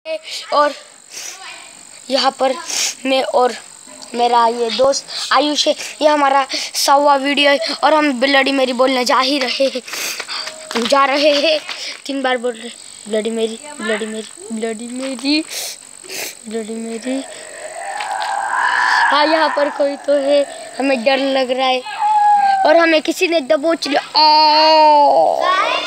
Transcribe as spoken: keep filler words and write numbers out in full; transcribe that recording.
और यहाँ पर मैं और मेरा ये दोस्त आयुष है। ये हमारा सौवा वीडियो है और हम ब्लडी मेरी बोलने जा ही रहे हैं जा रहे हैं तीन बार बोल रहे ब्लडी मेरी ब्लडी मेरी ब्लडी मेरी ब्लडी मेरी। हाँ, यहाँ पर कोई तो है, हमें डर लग रहा है और हमें किसी ने दबोच लिया।